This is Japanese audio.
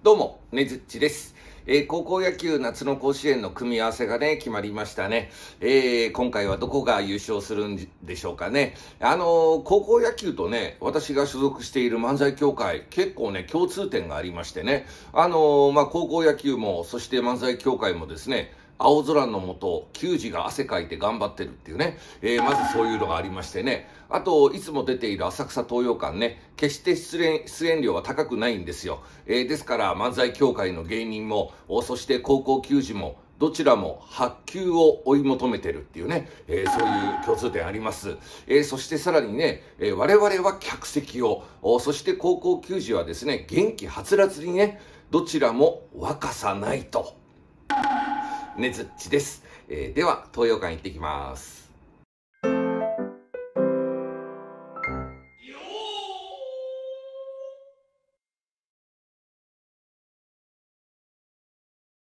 どうも、ねずっちです。高校野球夏の甲子園の組み合わせがね、決まりましたね。今回はどこが優勝するんでしょうかね。高校野球とね、私が所属している漫才協会、結構ね、共通点がありましてね。高校野球も、そして漫才協会もですね、青空の下、球児が汗かいて頑張ってるっていうね、まずそういうのがありましてね。あと、いつも出ている浅草東洋館ね、決して出演料は高くないんですよ。ですから、漫才協会の芸人も、そして高校球児も、どちらも発球を追い求めてるっていうね、そういう共通点あります。そしてさらにね、我々は客席を、そして高校球児はですね、元気はつらつにね、どちらも若さないと。ねずっちです。では、東洋館行ってきます。